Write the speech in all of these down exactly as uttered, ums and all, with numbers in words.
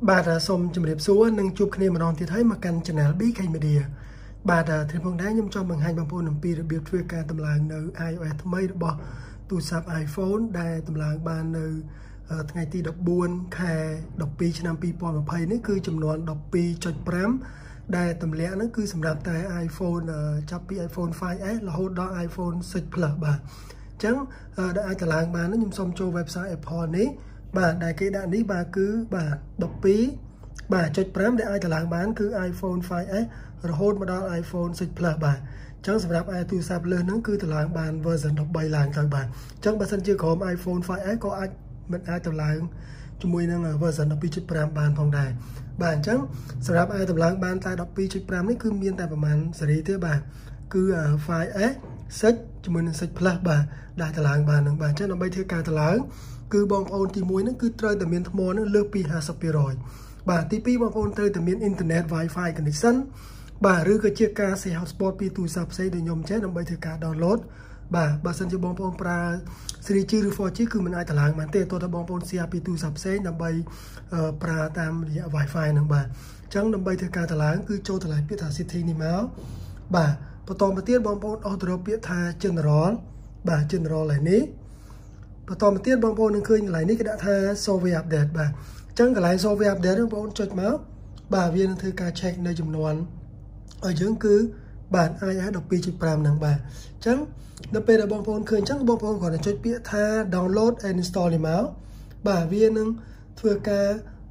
បាទសូមជម្រាបសួរនឹងជួបគ្នាម្ដងទៀតហើយមកកាន់ Channel ប៊ី ខេ Media បាទថ្ងៃផងដែរខ្ញុំចង់បង្ហាញបងប្អូនអំពីរបៀបធ្វើការតម្លើងនៅ i O S ថ្មីរបស់ទូរស័ព្ទ iPhone ដែលតម្លើងបាននៅថ្ងៃទីដបួនខែដប់ពីរឆ្នាំពីរពាន់ម្ភៃនេះគឺចំនួនដប់ពីរចុចប្រាំដែលទម្លាក់ហ្នឹងគឺសម្រាប់តែ iPhone ចាប់ពី iPhone ហ្វៃអេស រហូតដល់ iPhone សិច Plus បាទអញ្ចឹងដែលអាចតម្លើងបានខ្ញុំសូមចូល website Apple នេះបាទដែលគេដាក់នេះបាទគឺបាទដប់ពីរបាទចុចប្រាំដែលអាចតម្លើងបានគឺ iPhone ហ្វៃអេស រហូតមកដល់ iPhone សិច Plus បាទអញ្ចឹងសម្រាប់ឯទូរស័ព្ទលើសហ្នឹងគឺតម្លើងបាន version ដប់បីឡើងទៅបាទអញ្ចឹងបើសិនជាក្រុម iPhone ហ្វៃអេស ក៏អាចមិនអាចតម្លើងជាមួយនឹង version ដប់ពីរចុចប្រាំបានផងដែរបាទអញ្ចឹងសម្រាប់ឯតម្លើងបានតែដប់ពីរចុចប្រាំនេះគឺមានតែប្រហែលស៊េរីទេបាទគឺ ហ្វៃអេស សិច ជាមួយនឹង សិច Plus បាទដែលតម្លើងបាននឹងបាទអញ្ចឹងដើម្បីធ្វើការតម្លើងគឺបងប្អូនទីមួយហ្នឹងគឺត្រូវតែមានថ្មហ្នឹងលើសពី ห้าสิบ% បាទទីពីរបងប្អូនត្រូវតែមាន internet Wi-Fi connection បាទឬក៏ជាការ share hotspot ពីទូរស័ព្ទផ្សេងដូចខ្ញុំចេះដើម្បីធ្វើការ download បាទបើសិនជាបងប្អូនប្រើ three G ឬ four G គឺមិនអាចតម្លើងបានទេទោះតែបងប្អូន share ពីទូរស័ព្ទផ្សេងដើម្បីប្រើតាមរយៈ Wi-Fi ហ្នឹងបាទអញ្ចឹងដើម្បីធ្វើការតម្លើងគឺចូលតម្លើងពាក្យថា setting នេះមកបាទបន្តមកទៀតបងប្អូនអស់ទៅរកពាក្យថា general បាទ general ឯនេះបន្តមកទៀតបងប្អូននឹងឃើញកន្លែងនេះគេដាក់ថា software update បាទអញ្ចឹងកន្លែង software update បងប្អូនចុចមកបាទវានឹងធ្វើការ check នៅចំនួនឲ្យយើងគឺបាទ i O S ដប់ពីរចុចប្រាំ ហ្នឹងបាទអញ្ចឹងដល់ពេលដែលបងប្អូនឃើញអញ្ចឹងបងប្អូនគ្រាន់តែចុចពាក្យថា download and install នេះមកបាទវានឹងធ្វើការ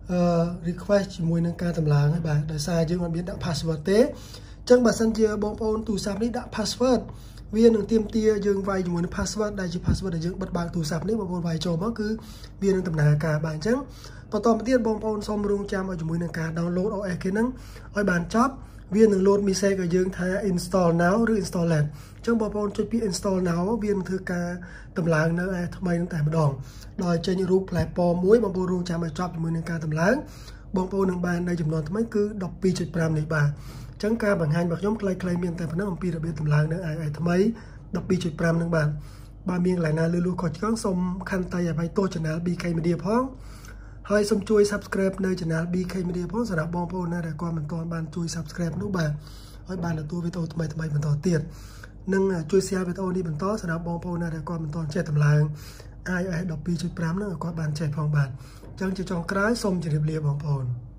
request ជាមួយនឹងការតម្លើងហើយបាទដោយសារយើងអត់មានដាក់ password ទេអញ្ចឹងបើសិនជាបងប្អូនទូរស័ព្ទនេះដាក់ password វានឹងទាមទារយើងវាយជាមួយនឹង password ដែលជា password ដែលយើងបិទបើកទូរស័ព្ទនេះបងប្អូនវាយចូលមកគឺវានឹងដំណើរការបាទអញ្ចឹងបន្តមកទៀតបងប្អូនសូមរងចាំឲ្យជាមួយនឹងការ download អូ អេស គេហ្នឹងឲ្យបានចប់វានឹង load message ឲ្យយើងថា install now ឬ install later អញ្ចឹងបងប្អូនចុចពី install now វានឹងធ្វើការតម្លើងនៅឯថ្មីនឹងតែម្ដងដោយចេញរូបផ្លែពណ៌មួយបងប្អូនរងចាំឲ្យចប់ជាមួយនឹងការតម្លើងបងប្អូននឹងបាននៅចំនួនថ្មីគឺដប់ពីរចុចប្រាំ នេះបាទអញ្ចឹងការបង្ហាញរបស់ខ្ញុំខ្លីៗមានតែប៉ុណ្ណឹងអំពីរបៀបតម្លើងនៅ i O S ថ្មីដប់ពីរចុចប្រាំ នឹងបាទបើមានកន្លែងណាលឺលួសខុសឆ្គងសូមខន្តីអភ័យទោស Channel ប៊ី ខេ Media ផងហើយសូមជួយ subscribe នៅ Channel ប៊ី ខេ Media ផងសម្រាប់បងប្អូនណាដែលគាត់មិនទាន់បានជួយ subscribe នោះបាទឲ្យបានទទួលវីដេអូថ្មីៗបន្តទៀតនិងជួយ share វីដេអូនេះបន្តសម្រាប់បងប្អូនណាដែលគាត់មិនទាន់ចេះតម្លើង i O S ដប់ពីរចុចប្រាំ ហ្នឹងឲ្យគាត់បានចេះផងបាទអញ្ចឹងជាចុងក្រោយសូមជម្រាបលាបងប្អូន